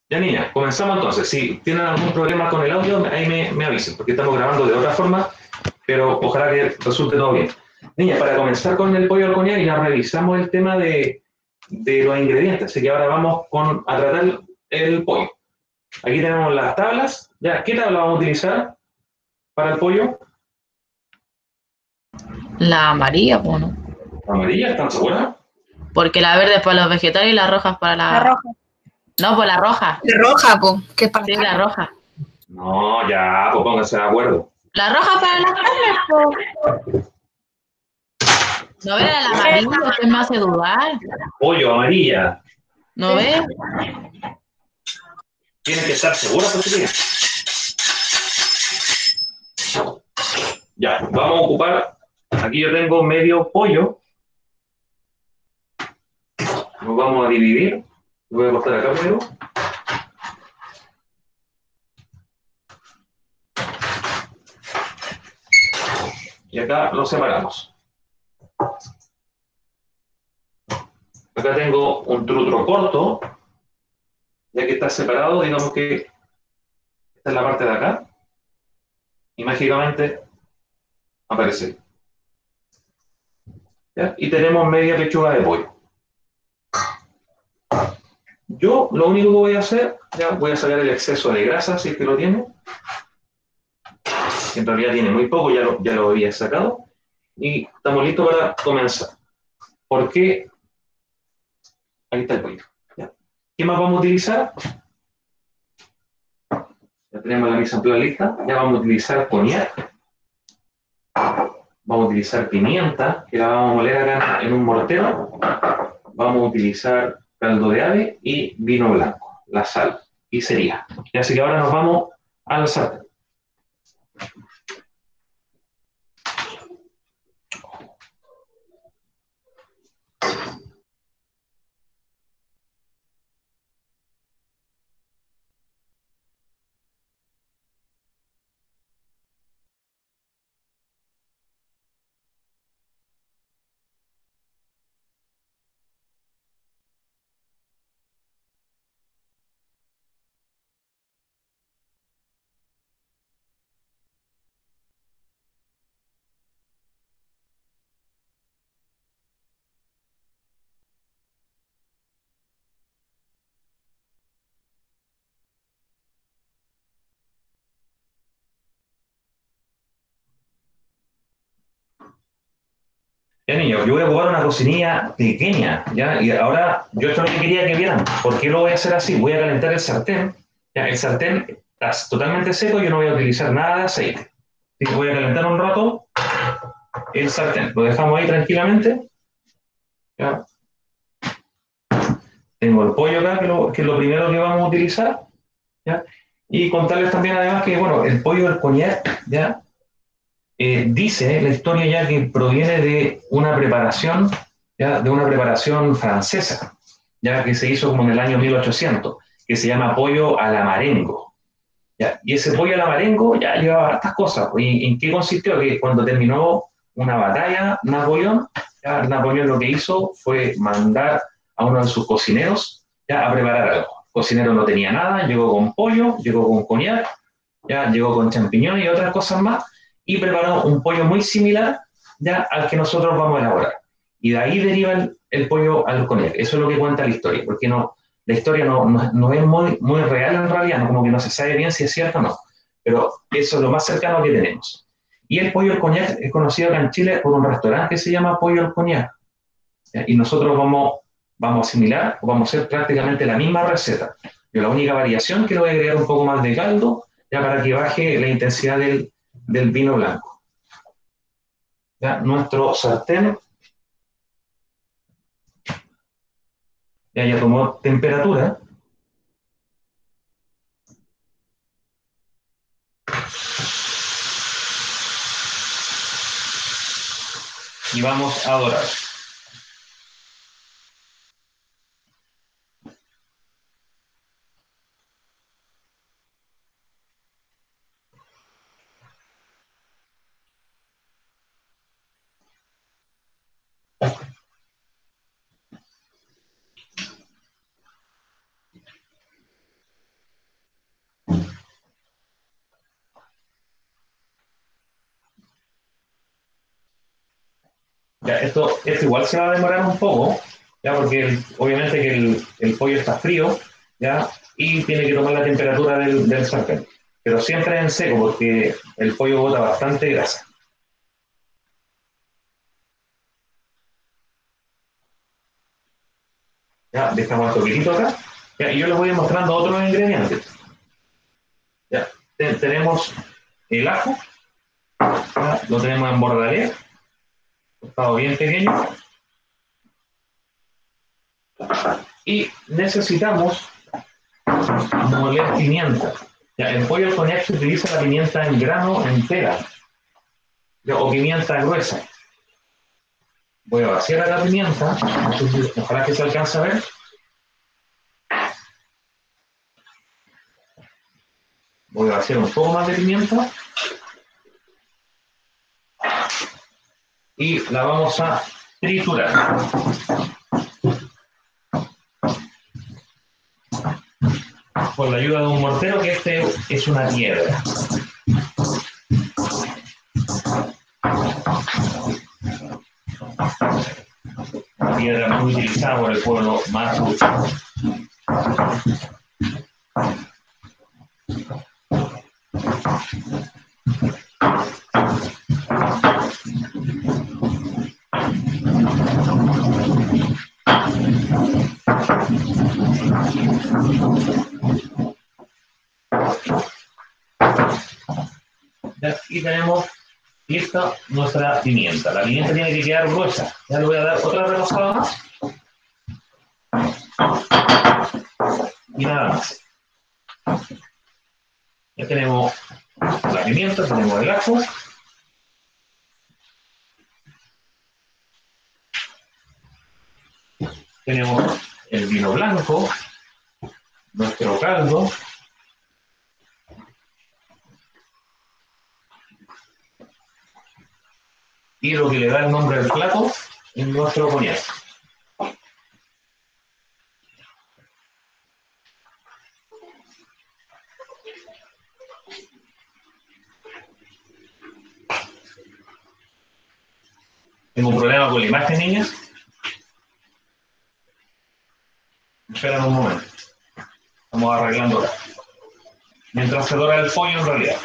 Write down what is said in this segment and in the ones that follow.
Ya niña, comenzamos entonces. Si tienen algún problema con el audio, ahí me avisen, porque estamos grabando de otra forma, pero ojalá que resulte todo bien. Niña, para comenzar con el pollo al coñac, ya revisamos el tema de los ingredientes, así que ahora vamos a tratar el pollo. Aquí tenemos las tablas. Ya, ¿qué tabla vamos a utilizar para el pollo? La amarilla, pues, ¿no? ¿La amarilla? ¿Están seguras? Porque la verde es para los vegetales y la roja es para La roja. No, pues la roja. La roja, po, que es para Sí, las la carnes. roja. No, ya, pues pónganse de acuerdo. La roja para las carnes, po. ¿No ves la amarilla? Usted me hace dudar. Pollo, amarilla. ¿No ves? Tienen que estar seguras, pues chiquillas. Ya, vamos a ocupar. Aquí yo tengo medio pollo. Lo vamos a dividir. Lo voy a cortar acá primero. Y acá lo separamos. Acá tengo un trutro corto. Ya que está separado, digamos que esta es la parte de acá. Y mágicamente aparece. ¿Ya? Y tenemos media pechuga de pollo. Yo lo único que voy a hacer, ya voy a sacar el exceso de grasa, si es que lo tiene. En realidad tiene muy poco, ya lo había sacado. Y estamos listos para comenzar. ¿Por qué? Ahí está el pollo. ¿Ya? ¿Qué más vamos a utilizar? Ya tenemos la mise en place lista. Ya vamos a utilizar coñac. Vamos a utilizar pimienta, que la vamos a moler acá en un mortero. Vamos a utilizar caldo de ave y vino blanco, la sal. Y sería. Y así que ahora nos vamos al sartén. Ya niños, yo voy a ocupar una cocinilla pequeña, ¿ya? Y ahora, yo esto es lo que quería que vieran. ¿Por qué lo voy a hacer así? Voy a calentar el sartén. ¿Ya? El sartén está totalmente seco, yo no voy a utilizar nada de aceite. Así que voy a calentar un rato el sartén. Lo dejamos ahí tranquilamente. ¿Ya? Tengo el pollo acá, que es lo primero que vamos a utilizar. ¿Ya? Y contarles también además que, bueno, el pollo del coñac, ¿ya? Dice la historia ya que proviene de una preparación, ¿ya? De una preparación francesa, ya que se hizo como en el año 1800, que se llama pollo a la marengo. ¿Ya? Y ese pollo a la marengo ya llevaba estas cosas. ¿Y en qué consistió? Que cuando terminó una batalla, Napoleón, ya, Napoleón lo que hizo fue mandar a uno de sus cocineros ya, a preparar algo. El cocinero no tenía nada, llegó con pollo, llegó con coñac, ya llegó con champiñones y otras cosas más, y preparó un pollo muy similar ya al que nosotros vamos a elaborar. Y de ahí deriva el pollo al coñac. Eso es lo que cuenta la historia, porque la historia no es muy real en realidad, como que no se sabe bien si es cierto o no, pero eso es lo más cercano que tenemos. Y el pollo al coñac es conocido acá en Chile por un restaurante que se llama Pollo al Coñac. ¿Ya? Y nosotros vamos a asimilar o vamos a hacer prácticamente la misma receta. Yo la única variación que le voy a agregar un poco más de caldo ya para que baje la intensidad del vino blanco. ¿Ya? Nuestro sartén ya tomó temperatura. Y vamos a dorar. Ya, esto igual se va a demorar un poco, ya, porque obviamente que el pollo está frío, ya, y tiene que tomar la temperatura del sartén. Pero siempre en seco, porque el pollo bota bastante grasa. Ya, dejamos esto quietito acá. Ya, y yo les voy mostrando otros ingredientes. Ya, tenemos el ajo, ya, lo tenemos en bordalea, cortado bien pequeño. Y necesitamos moler pimienta. Ya, el pollo al coñac se utiliza la pimienta en grano entera, ya, o pimienta gruesa. Voy a vaciar a la pimienta, no sé si, ojalá que se alcance a ver. Voy a vaciar un poco más de pimienta y la vamos a triturar. Con la ayuda de un mortero, que este es una piedra. Una piedra muy utilizada por el pueblo mapuche. Y tenemos lista nuestra pimienta. La pimienta tiene que quedar gruesa. Ya le voy a dar otra repasada más. Y nada más. Ya tenemos la pimienta, tenemos el ajo. Tenemos el vino blanco, nuestro caldo. Y lo que le da el nombre al plato es nuestro coñac. Tengo un problema con la imagen, niñas. Esperen un momento. Estamos arreglando acá. Mientras se dora el pollo, en realidad.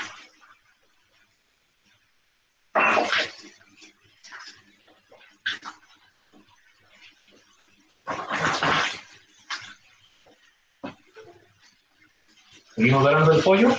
Seguimos dorando el pollo.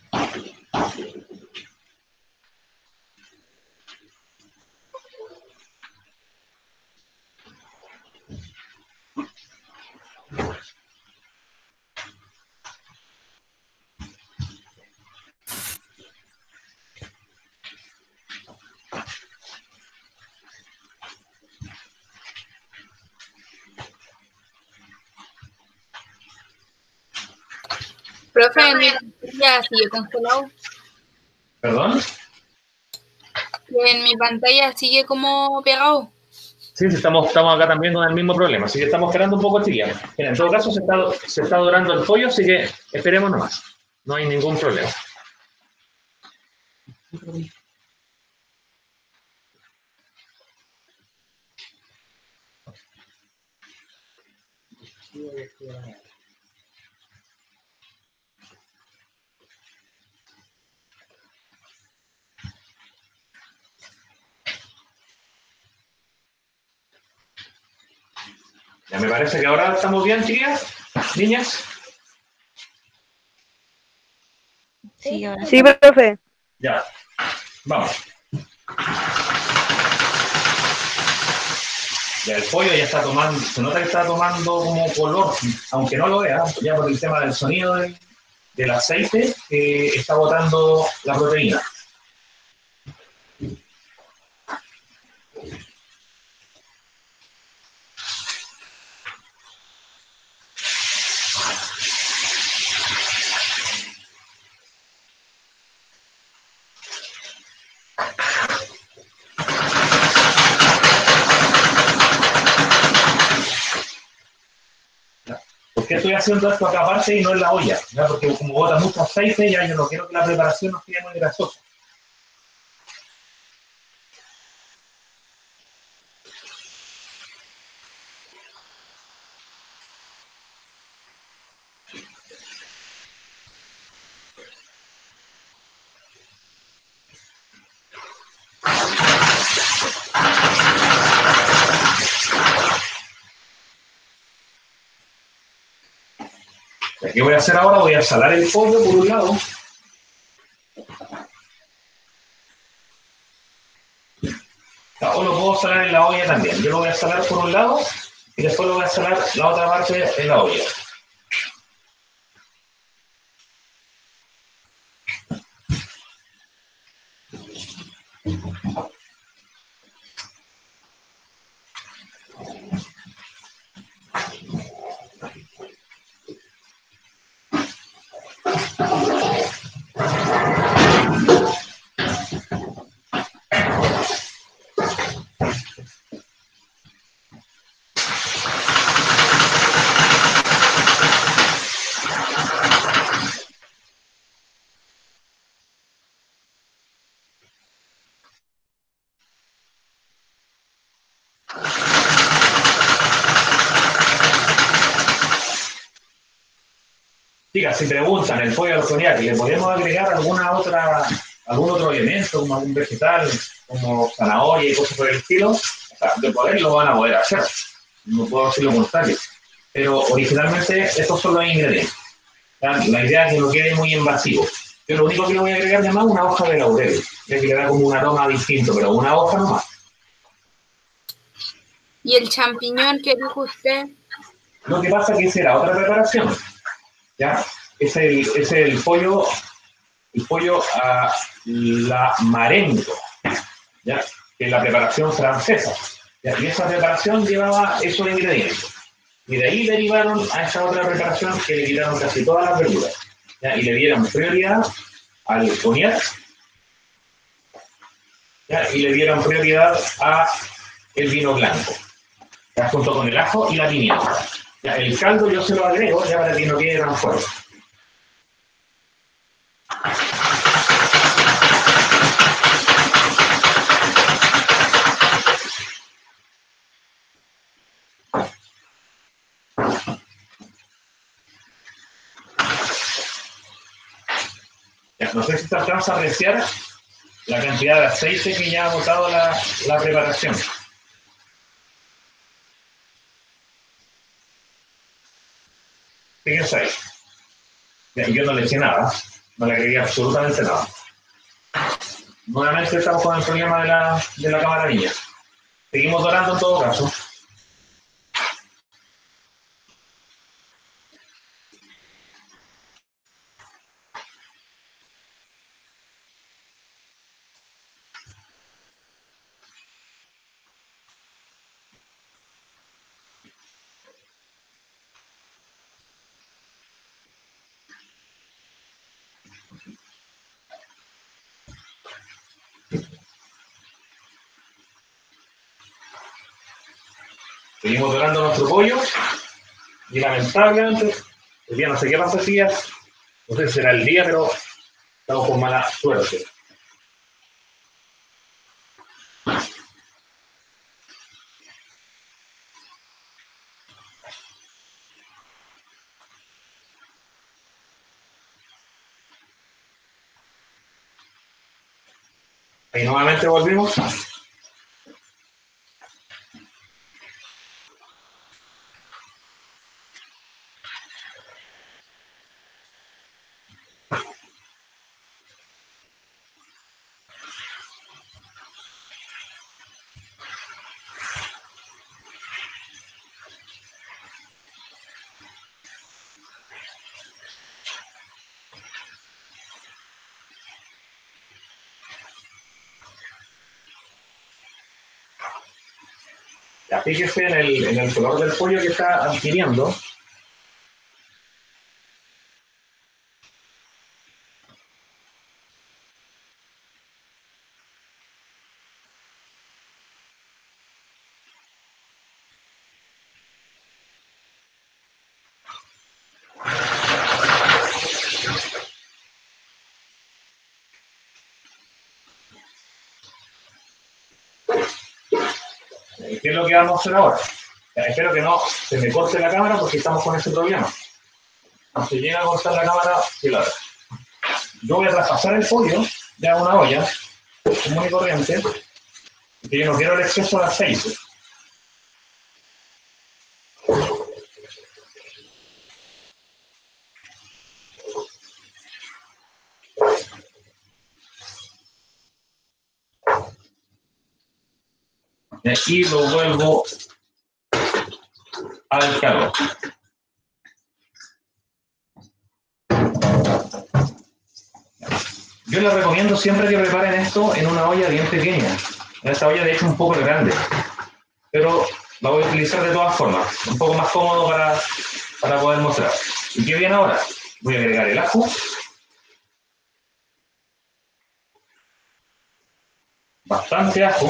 Profe, en mi pantalla sigue congelado. ¿Perdón? En mi pantalla sigue como pegado. Sí, sí, estamos acá también con el mismo problema, así que estamos esperando un poco, chiquillos. En todo caso, se está dorando el pollo, así que esperemos nomás. No hay ningún problema. Ya me parece que ahora estamos bien, chiquillas, niñas. Sí, ahora Sí, profe. Ya, vamos. Ya el pollo ya está tomando, se nota que está tomando como color, aunque no lo vea, ya por el tema del sonido del aceite que está botando la proteína. ¿Por qué estoy haciendo esto acá aparte y no en la olla? ¿Ya? Porque como bota mucho aceite, ya yo no quiero que la preparación nos quede muy grasosa. ¿Qué voy a hacer ahora? Voy a salar el pollo por un lado. O lo puedo salar en la olla también. Yo lo voy a salar por un lado y después lo voy a salar la otra parte en la olla. Chicas, si preguntan el pollo al cognac, ¿le podemos agregar algún otro elemento, como algún vegetal, como zanahoria y cosas por el estilo? O sea, de poder lo van a poder hacer. No puedo decir lo contrario. Pero originalmente estos son los ingredientes. La idea es que no quede muy invasivo. Yo lo único que le voy a agregar además es una hoja de laurel, ya que le da como un aroma distinto, pero una hoja nomás. ¿Y el champiñón que dijo usted? Lo que pasa es que esa era otra preparación, ¿ya? Es el pollo a la marengo, ¿ya? Que es la preparación francesa, ¿ya? Y esa preparación llevaba esos ingredientes. Y de ahí derivaron a esa otra preparación que le quitaron casi todas las verduras, ¿ya? Y le dieron prioridad al cognac, ¿ya? Y le dieron prioridad a el vino blanco, ¿ya? Junto con el ajo y la pimienta. ¿Ya? El caldo yo se lo agrego ya para que no quede tan fuerte. Ya, no sé si te alcanza a apreciar la cantidad de aceite que ya ha botado la preparación. Fíjense ahí. Ya, yo no le eché nada, no le agregué absolutamente nada. Nuevamente estamos con el problema de la cámara niña. Seguimos dorando en todo caso. Seguimos dorando nuestro pollo. Y lamentablemente, el día no sé qué pasa el día. No sé si será el día, pero estamos con mala suerte. Ahí nuevamente volvimos. Ya fíjese en el color del pollo que está adquiriendo. ¿Qué es lo que vamos a hacer ahora? Espero que no se me corte la cámara porque estamos con ese problema. No se llega a cortar la cámara, sí la verdad. Yo voy a traspasar el pollo de una olla común y corriente, porque yo no quiero el exceso de aceite. y lo vuelvo al calor. Yo les recomiendo siempre que preparen esto en una olla bien pequeña. Esta olla de hecho es un poco grande, pero la voy a utilizar de todas formas, un poco más cómodo para poder mostrar. ¿Y qué viene ahora? Voy a agregar el ajo. Bastante ajo.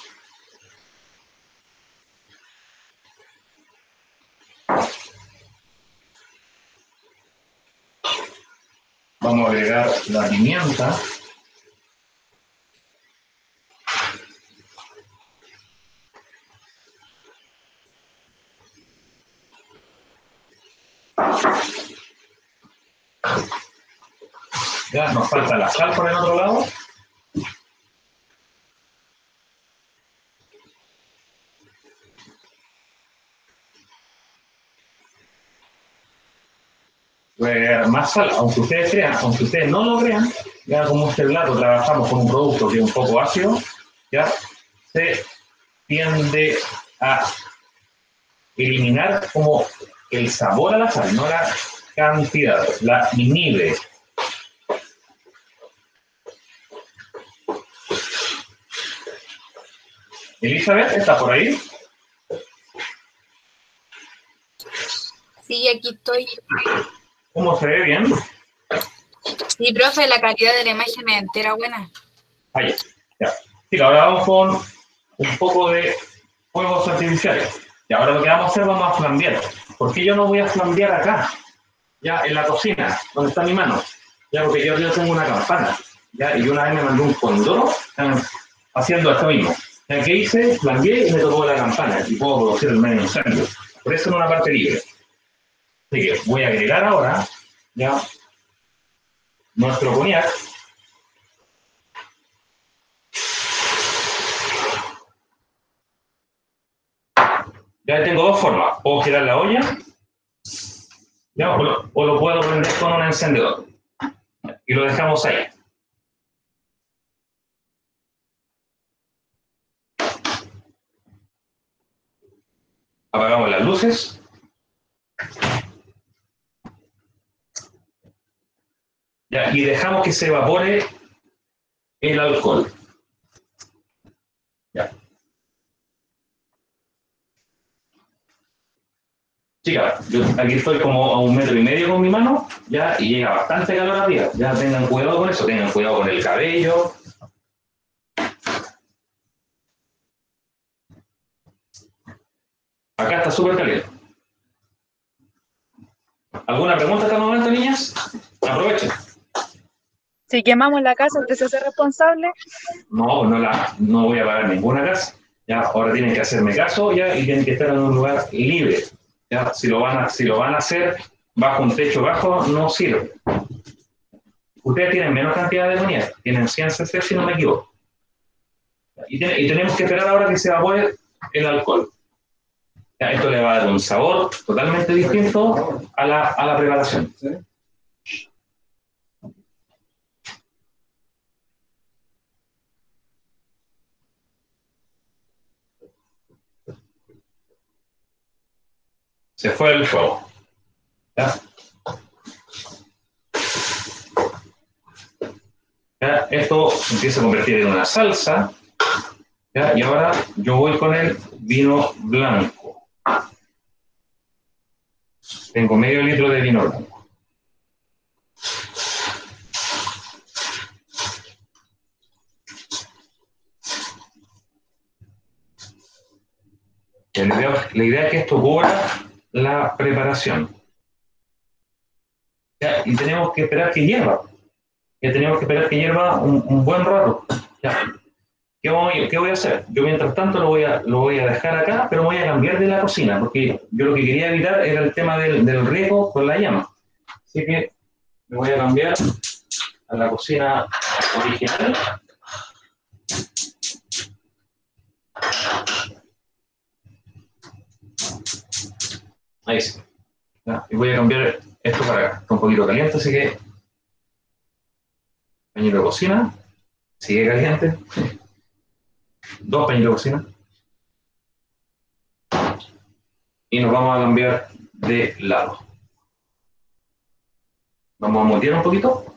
Vamos a agregar la pimienta. Ya nos falta la sal por el otro lado. Voy a agregar más sal, aunque ustedes crean, aunque ustedes no lo crean, ya como este plato trabajamos con un producto que es un poco ácido, ya se tiende a eliminar como el sabor a la sal, no la cantidad, la inhibe. Elizabeth, ¿está por ahí? Sí, aquí estoy. ¿Cómo se ve bien? Sí, profe, la calidad de la imagen es entera buena. Ahí, ya. Sí, ahora vamos con un poco de fuegos artificiales. Y ahora lo que vamos a hacer, vamos a flambear. ¿Por qué yo no voy a flambear acá? Ya, en la cocina, donde está mi mano. Ya, porque yo tengo una campana. Ya, y una vez me mandó un condoro haciendo esto mismo. Ya, ¿qué hice? Flambeé y me tocó la campana. Y puedo producir el medio incendio. Por eso en una parte libre. Así que voy a agregar ahora, ya, nuestro coñac. Ya tengo dos formas. Puedo girar la olla, ya, o lo puedo prender con un encendedor. Y lo dejamos ahí. Apagamos las luces. Ya, y dejamos que se evapore el alcohol. Ya. Chicas, yo aquí estoy como a 1,5 metros con mi mano, ya, y llega bastante calor arriba. Ya tengan cuidado con eso, tengan cuidado con el cabello. Acá está súper caliente. ¿Alguna pregunta hasta el momento, niñas? Aprovechen. Si quemamos la casa, ¿usted se hace responsable? No voy a pagar ninguna casa. Ya, ahora tienen que hacerme caso ya, y tienen que estar en un lugar libre. Ya, si lo van a hacer bajo un techo bajo, no sirve. Ustedes tienen menos cantidad de amoníaco, tienen 100 cc si no me equivoco. Y tenemos que esperar ahora que se evapore el alcohol. Ya, esto le va a dar un sabor totalmente distinto a la preparación. Se fue el fuego. ¿Ya? ¿Ya? Esto se empieza a convertir en una salsa. ¿Ya? Y ahora yo voy con el vino blanco. Tengo medio litro de vino blanco. La idea es que esto cubra la preparación. ¿Ya? Y tenemos que esperar que hierva. Ya tenemos que esperar que hierva un buen rato. ¿Ya? ¿Qué voy a hacer? Yo mientras tanto lo voy a dejar acá, pero voy a cambiar de la cocina, porque yo lo que quería evitar era el tema del riesgo con la llama. Así que me voy a cambiar a la cocina original. Ahí sí. Ya, y voy a cambiar esto para acá. Está un poquito caliente, así que pañito de cocina. Sigue caliente. 2 pañitos de cocina. y nos vamos a cambiar de lado. Vamos a mutear un poquito.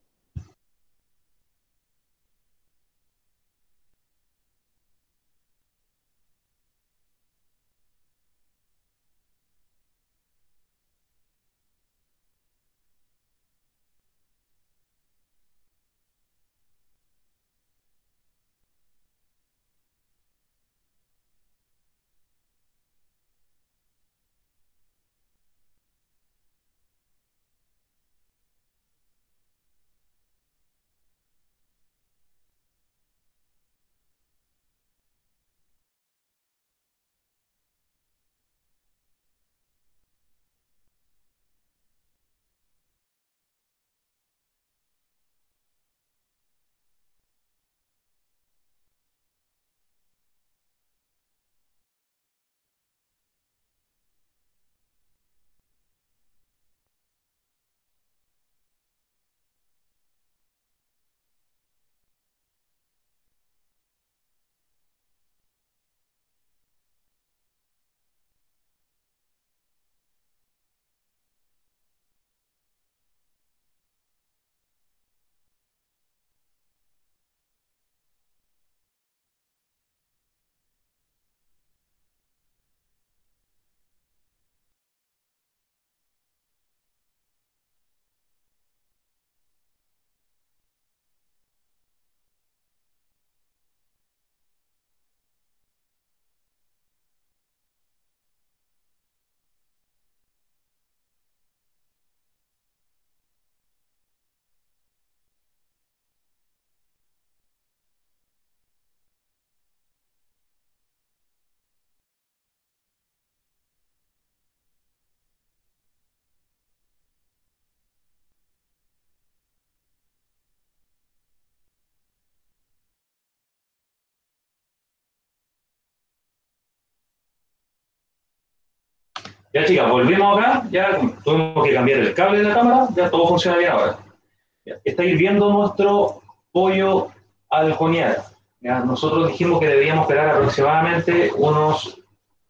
Ya chicas, volvimos acá, ya tuvimos que cambiar el cable de la cámara, ya todo funciona bien ahora. Ya, estáis viendo nuestro pollo al coñac. Ya, nosotros dijimos que debíamos esperar aproximadamente unos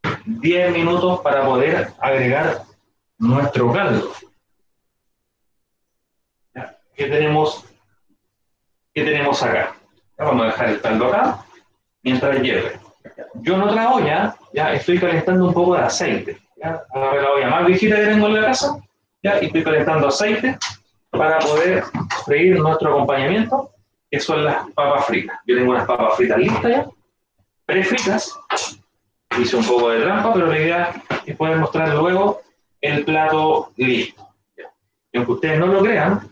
10 minutos para poder agregar nuestro caldo. Ya, ¿qué tenemos acá? Ya, vamos a dejar el caldo acá mientras hierve. Yo en otra olla ya estoy calentando un poco de aceite. ¿Ya? Agarré la olla más viejita que tengo en la casa, ¿ya? Y estoy calentando aceite para poder freír nuestro acompañamiento, que son las papas fritas. Yo tengo unas papas fritas listas ya, prefritas. Hice un poco de trampa, pero la idea es poder mostrar luego el plato listo. ¿Ya? Y aunque ustedes no lo crean,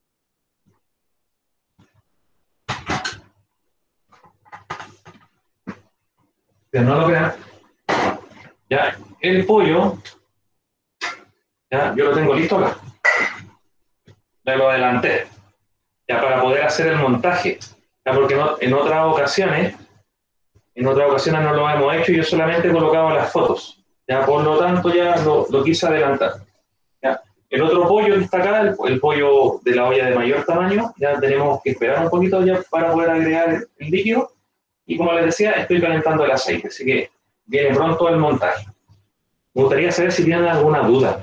ya el pollo, ya yo lo tengo listo acá. Ya lo adelanté, ya para poder hacer el montaje, ya porque no, en otras ocasiones no lo hemos hecho y yo solamente he colocado las fotos, ya por lo tanto ya lo quise adelantar. Ya. El otro pollo que está acá, el pollo de la olla de mayor tamaño, ya tenemos que esperar un poquito ya para poder agregar el líquido y como les decía, estoy calentando el aceite, así que viene pronto el montaje. Me gustaría saber si tienen alguna duda.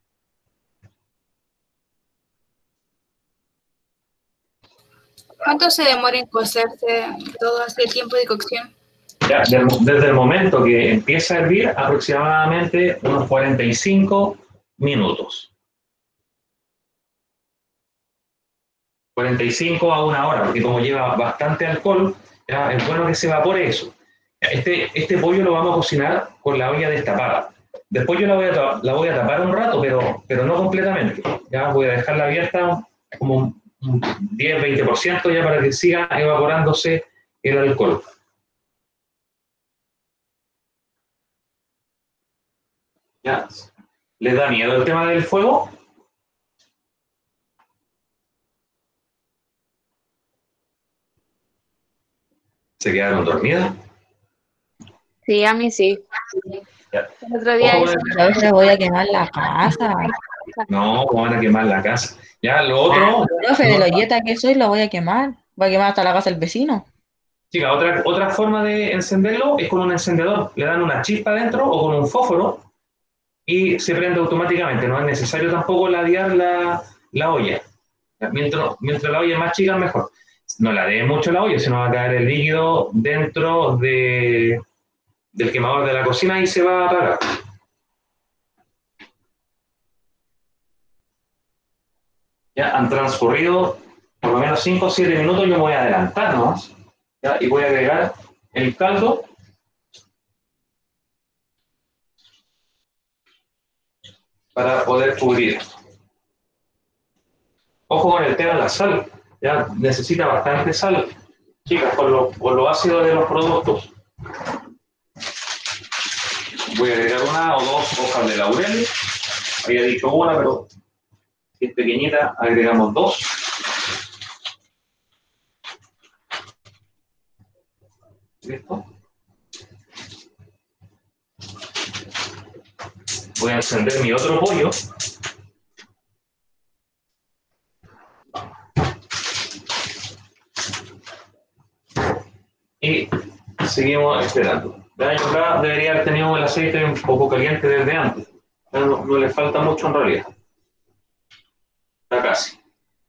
¿Cuánto se demora en cocerse todo ese tiempo de cocción? Ya, desde el momento que empieza a hervir, aproximadamente unos 45 minutos. 45 a una hora, porque como lleva bastante alcohol, ya, es bueno que se evapore eso. Este pollo lo vamos a cocinar con la olla destapada. Después yo la voy a tapar un rato, pero no completamente. Ya voy a dejarla abierta como un 10-20% ya para que siga evaporándose el alcohol. ¿Ya? ¿Les da miedo el tema del fuego? ¿Se quedaron dormidas? Sí, a mí sí. Ya. El otro día Ojo hice con Yo se voy a quemar la casa. No, van a quemar la casa. Ya, lo otro, Profe, de no, lo yeta que soy, lo voy a quemar. Voy a quemar hasta la casa del vecino. chica, otra forma de encenderlo es con un encendedor. Le dan una chispa adentro o con un fósforo y se prende automáticamente. No es necesario tampoco ladear la olla. Mientras la olla es más chica, mejor. No la dé mucho la olla, sino va a caer el líquido dentro del quemador de la cocina y se va a apagar. Ya han transcurrido por lo menos 5 o 7 minutos, yo me voy a adelantar nomás, ¿ya? Y voy a agregar el caldo para poder cubrir. Ojo con el tema de la sal, ya necesita bastante sal, chicas, por lo ácido de los productos. Voy a agregar una o dos hojas de laurel, había dicho una, pero si es pequeñita, agregamos dos. ¿Listo? Voy a encender mi otro pollo. Y seguimos esperando. Yo acá debería haber tenido el aceite un poco caliente desde antes. No le falta mucho en realidad. Está casi.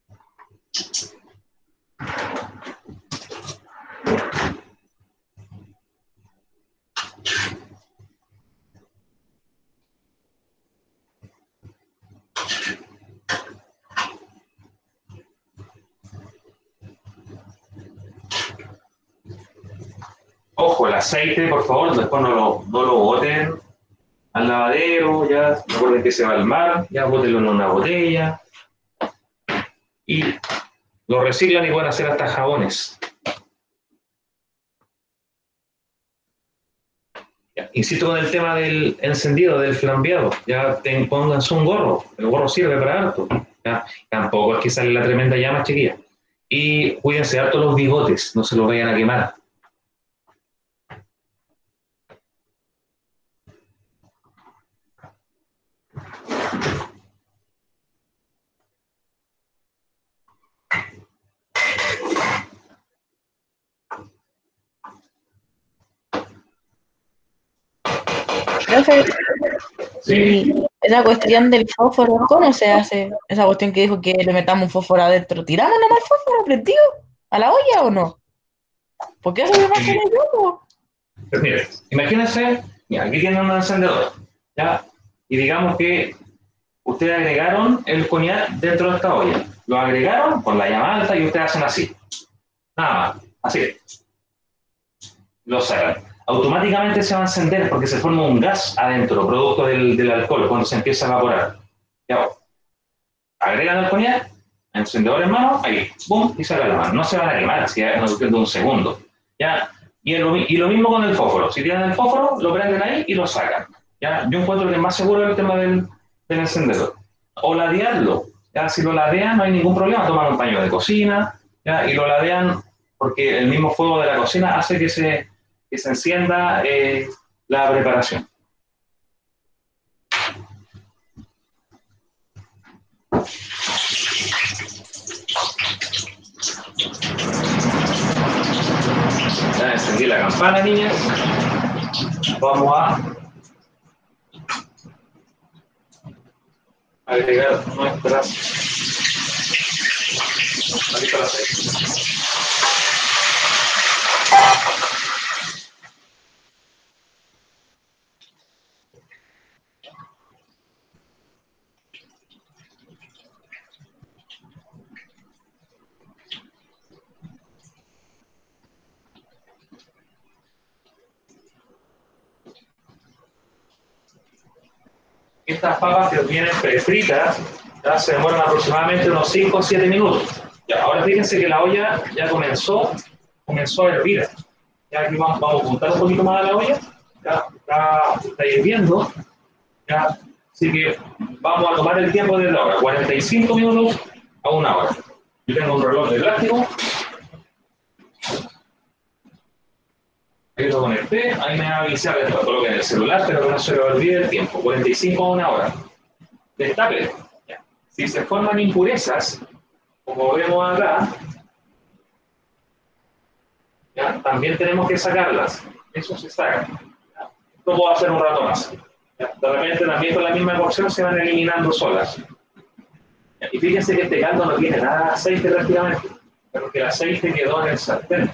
Ojo, el aceite, por favor, después no lo boten al lavadero, ya recuerden que se va al mar, ya bótenlo en una botella y lo reciclan y pueden hacer hasta jabones. Ya, insisto con el tema del encendido, del flambeado, ya pónganse un gorro, el gorro sirve para harto, ya, tampoco es que sale la tremenda llama, chiquilla. Y cuídense harto los bigotes, no se los vayan a quemar. Profe, Sí. y esa cuestión del fósforo, ¿cómo se hace? Esa cuestión que dijo que le metamos un fósforo adentro. ¿Tiramos nomás el fósforo prendido a la olla o no? Porque eso me imaginé yo, po. Pues mire, imagínense, mira, aquí tienen un encendedor, ¿ya? Y digamos que ustedes agregaron el coñac dentro de esta olla. Lo agregaron con la llama alta y ustedes hacen así. Nada más, así. Lo sacan. Automáticamente se va a encender porque se forma un gas adentro, producto del alcohol, cuando se empieza a evaporar. Ya, agregan el coñac, encendedor en mano, ahí, boom, y sacan la mano. No se van a quemar, si es una cuestión de un segundo. ¿Ya? Y lo mismo con el fósforo. Si tienen el fósforo, lo prenden ahí y lo sacan. ¿Ya? Yo encuentro que es más seguro el tema del encendedor. O ladearlo. ¿Ya? Si lo ladean, no hay ningún problema. Toman un paño de cocina, ¿ya? Y lo ladean porque el mismo fuego de la cocina hace que se encienda la preparación. Ya encendí la campana, niñas. Vamos a agregar nuestras manitas de aceite. Estas papas que vienen prefritas ya se demoran aproximadamente unos 5 o 7 minutos. Ya, ahora fíjense que la olla ya comenzó a hervir. Ya aquí vamos a apuntar un poquito más a la olla. Ya está hirviendo. Ya, así que vamos a tomar el tiempo de la hora, 45 minutos a una hora. Yo tengo un reloj de plástico. Ahí lo conecté, ahí me va a avisar después, coloquen el celular, pero que no se le olvide el tiempo, 45 a una hora. Destape. Si se forman impurezas, como vemos acá, ¿ya? También tenemos que sacarlas. Eso se saca. Esto puedo hacer un rato más. De repente también con la misma cocción se van eliminando solas. Y fíjense que este caldo no tiene nada de aceite prácticamente, porque el aceite quedó en el sartén.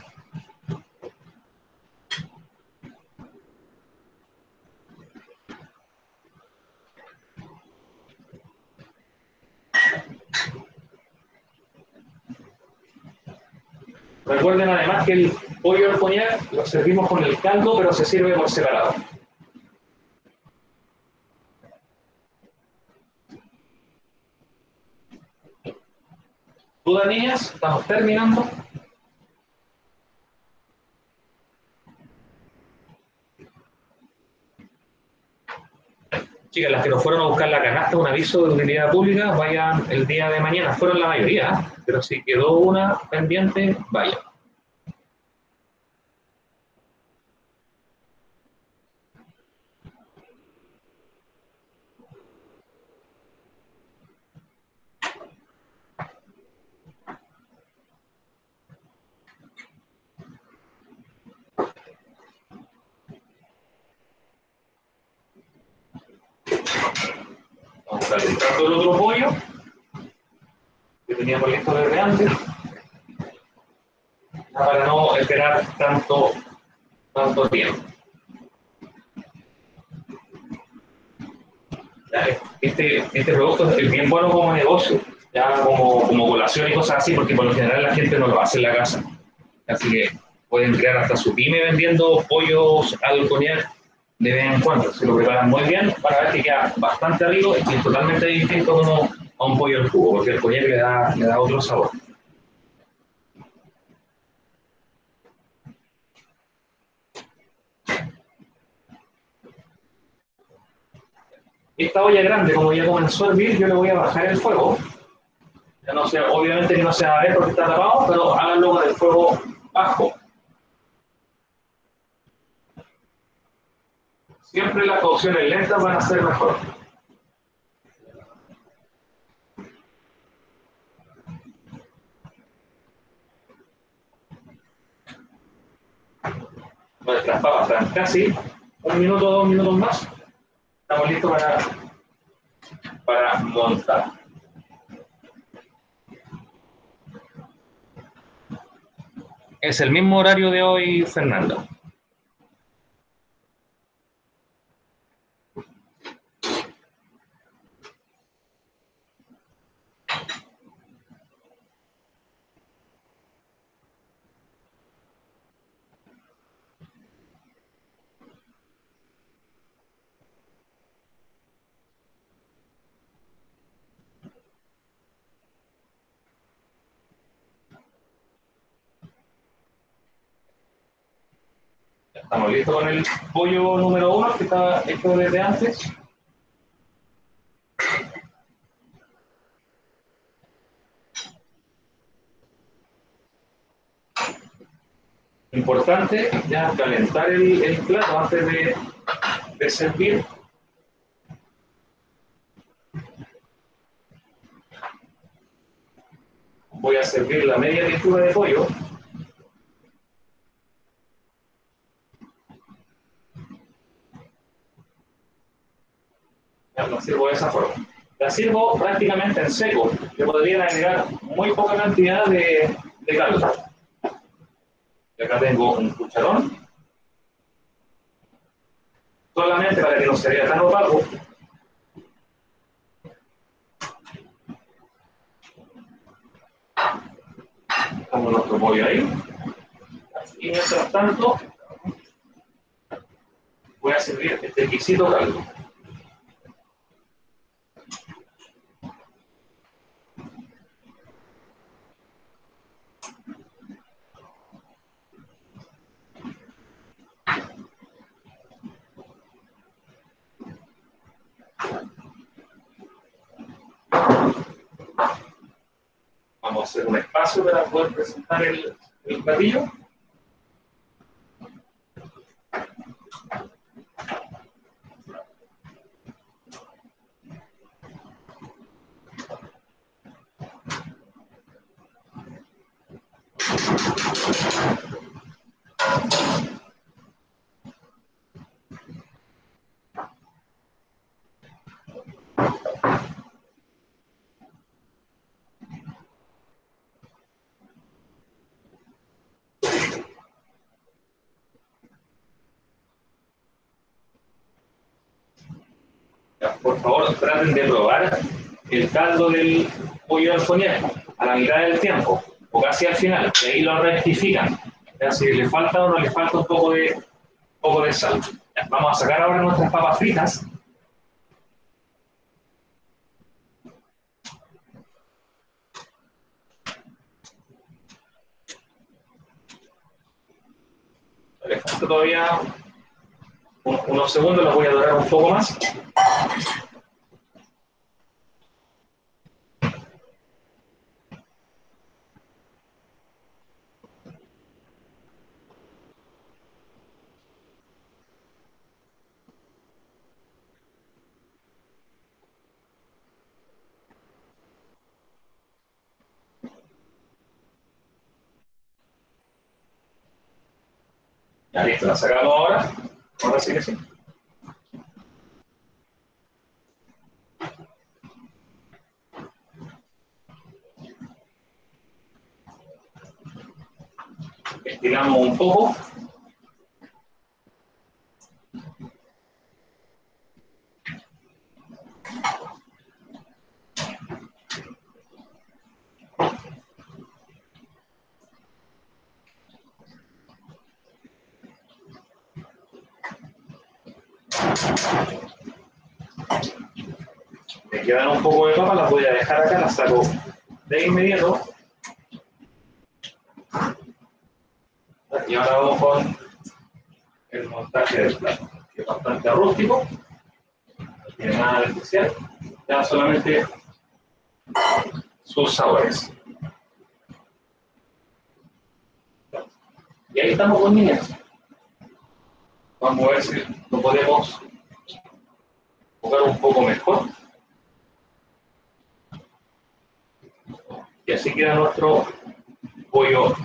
Recuerden además que el pollo al coñac lo servimos con el caldo, pero se sirve por separado. ¿Dudas, niñas? Estamos terminando. Chicas, las que nos fueron a buscar la canasta, un aviso de utilidad pública, vayan el día de mañana. Fueron la mayoría, ¿eh? Pero si quedó una pendiente, vayan. Vamos calentando el otro pollo que teníamos listo desde antes, para no esperar tanto tiempo. Este producto es bien bueno como negocio, ya como colación y cosas así, porque por lo general la gente no lo hace en la casa. Así que pueden crear hasta su pyme vendiendo pollos al coñac de vez en cuando. Se lo preparan muy bien para ver que queda bastante rico y es totalmente distinto como a un pollo al jugo, porque el coñac le da otro sabor. Esta olla grande, como ya comenzó a hervir, yo le voy a bajar el fuego. Ya no sé, obviamente que no se va a ver porque está tapado, pero háganlo con el fuego bajo. Siempre las cocciones lentas van a ser mejor. Nuestras papas están casi 1 minuto, 2 minutos más. Estamos listos para montar. Es el mismo horario de hoy, Fernando. Estamos listos con el pollo número 1 que estaba hecho desde antes. Importante ya calentar el plato antes de servir. Voy a servir la media textura de pollo. Ya la sirvo de esa forma. La sirvo prácticamente en seco. Le podrían agregar muy poca cantidad de caldo. Y acá tengo un cucharón. Solamente para que no se vea tan opaco. Dejamos nuestro pollo ahí. Y mientras tanto, voy a servir este exquisito caldo. Vamos a hacer un espacio para poder presentar el platillo. Ya, por favor, traten de probar el caldo del pollo al coñac a la mitad del tiempo, o casi al final, y ahí lo rectifican. Ya, si le falta o no le falta un poco de sal. Ya, vamos a sacar ahora nuestras papas fritas. Le falta todavía unos segundos, las voy a dorar un poco más. Ya listo, la sacamos ahora. Ahora sí que sí. Estiramos un poco. Me quedan un poco de papas, las voy a dejar acá, las saco de inmediato. Y ahora vamos con el montaje del plato, que es bastante rústico, no tiene nada de especial, ya solamente sus sabores. Y ahí estamos con niñas. Vamos a ver si lo podemos jugar un poco mejor. Y así queda nuestro pollo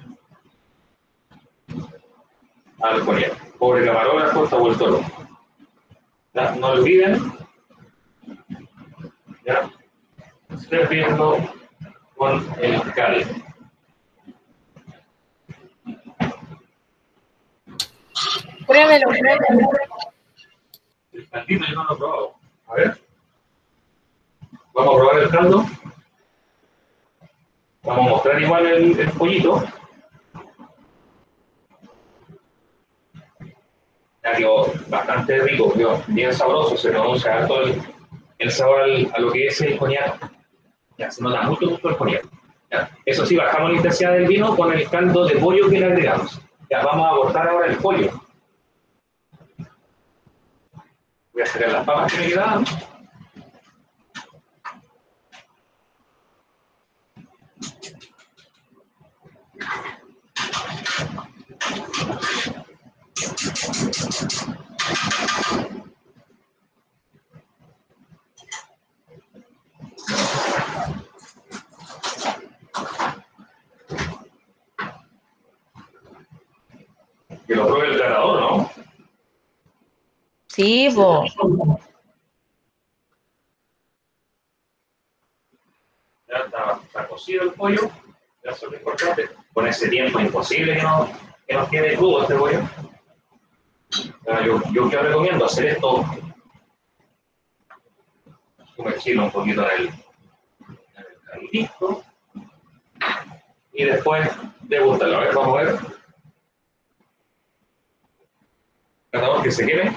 al coñac. Pobre camarógrafo, está vuelto loco. ¿Ya? No olviden, ¿ya? Sirviendo con el caldo. Pruébelo, pruébelo. El caldito yo no lo he probado. A ver. Vamos a probar el caldo. Vamos a mostrar igual el pollito. Ya quedó bastante rico, quedó bien sabroso, se pronuncia harto el sabor a lo que es el coñac. Ya, se nota mucho gusto el coñac. Ya, eso sí, bajamos la intensidad del vino con el caldo de pollo que le agregamos. Ya, vamos a cortar ahora el pollo. Voy a sacar las papas que me quedaban. Que lo pruebe el ganador, ¿no? Sí, po. Ya está cocido el pollo, ya eso es lo importante. Con ese tiempo imposible que nos quede crudo este pollo. Ya, yo que recomiendo hacer esto, sumergirlo un poquito en el caldito y después degustarlo. A ver, vamos a ver. Tratamos que se queme.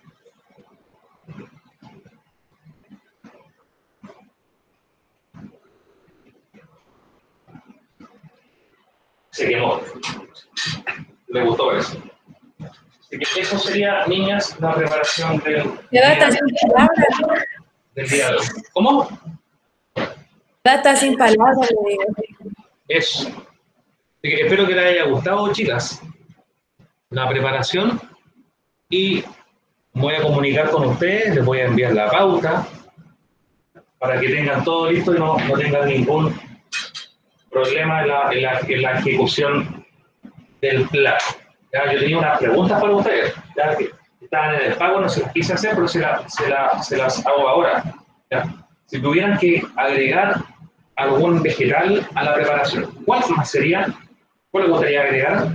Se quemó. Le gustó eso. Así que eso sería, niñas, la preparación Ya está sin palabras. del día de hoy. ¿Cómo? Ya está sin palabras, le digo. Eso. Así que espero que les haya gustado, chicas, la preparación y voy a comunicar con ustedes, les voy a enviar la pauta para que tengan todo listo y no tengan ningún problema en la ejecución del plato. ¿Ya? Yo tenía unas preguntas para ustedes, ya que estaban en el pago, no se las quise hacer, pero se las hago ahora. ¿Ya? Si tuvieran que agregar algún vegetal a la preparación, ¿cuál más sería? ¿Cuál le gustaría agregar?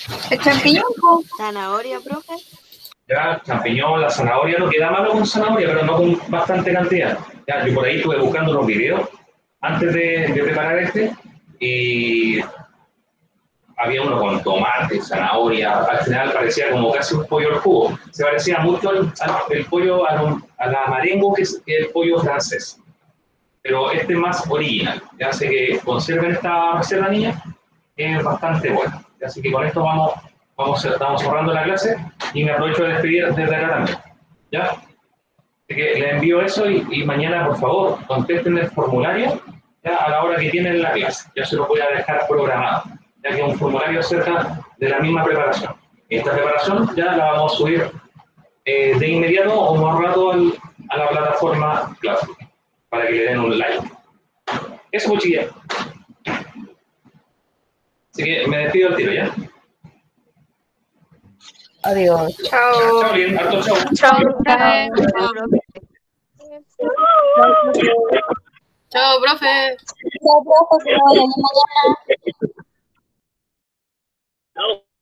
El champiñón, po. Zanahoria, profe. Ya, champiñón, la zanahoria, no queda malo con zanahoria, pero no con bastante cantidad. Ya, yo por ahí estuve buscando unos videos antes de preparar este y había uno con tomate, zanahoria, al final parecía como casi un pollo al jugo. Se parecía mucho el pollo a la marengo que el pollo francés. Pero este es más original. Ya sé que conserven esta receta, niña, es bastante buena. Así que con esto estamos cerrando la clase y me aprovecho de despedir desde acá también. ¿Ya? Así que les envío eso y mañana, por favor, contesten el formulario ya a la hora que tienen la clase. Ya se lo voy a dejar programado, ya que es un formulario acerca de la misma preparación. Esta preparación ya la vamos a subir de inmediato o más rato a la plataforma Classroom para que le den un like. Eso, muchachos. Así que me despido al tiro, ¿ya? Adiós. Chao. Chao, bien, harto chao. Chao, profe. Chao, profe. Chao, profe. Chao, profe, que vaya bien mañana.